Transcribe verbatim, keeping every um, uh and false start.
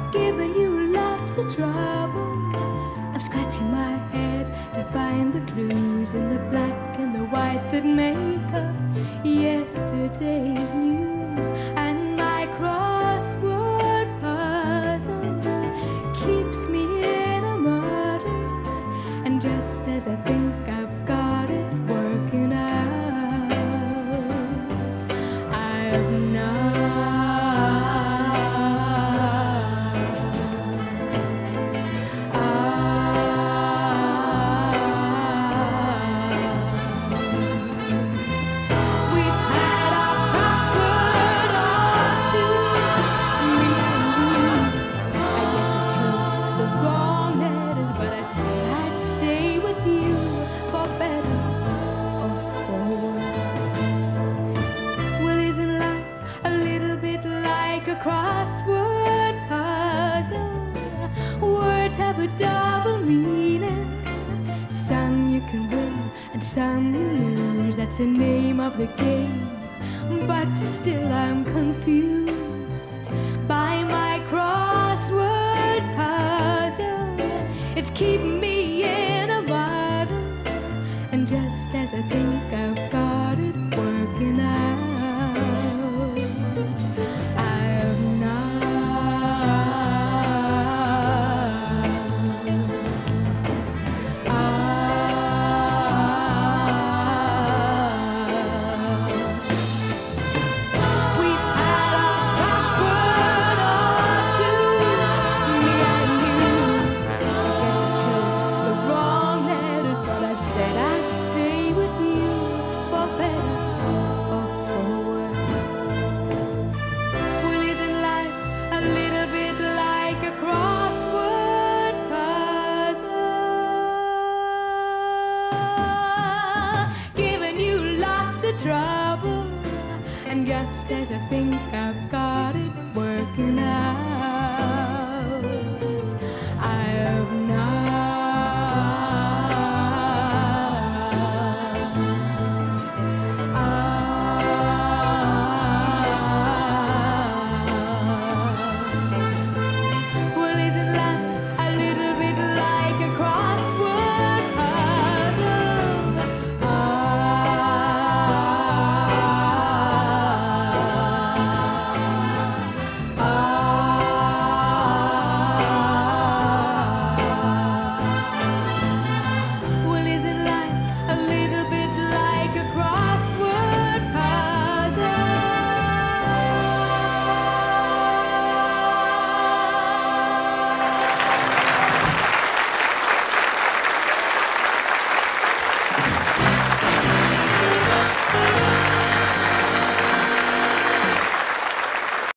giving you lots of trouble. I'm scratching my head to find the clues in the black and the white that make up yesterday's news. And my crossword puzzle keeps me in a muddle. And just as I think I've got it working out, I've not. Crossword puzzle. Words have a double meaning. Some you can win and some you lose. That's the name of the game. But still I'm confused by my crossword puzzle. It's keeping me in a muddle. And just as I think I've got it working out, trouble, and just as I think I've got it working out.